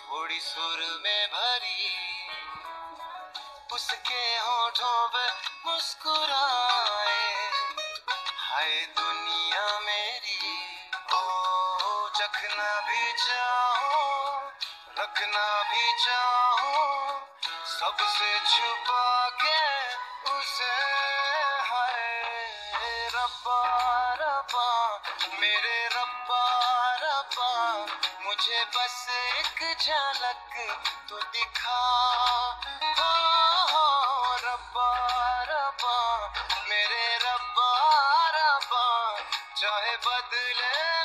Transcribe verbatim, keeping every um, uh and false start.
थोड़ी सुर में भरी, उसके होठों पे मुस्कुराए, हाय दुनिया मेरी। ओ चखना भी चाहो, रखना भी चाहो, सबसे छुपा के उसे, हाय रब्बा रब्बा मेरे रब्बा रब्बा, मुझे बस एक झलक तो दिखा। हो हो रब्बा रब्बा मेरे रब्बा रब्बा, चाहे बदले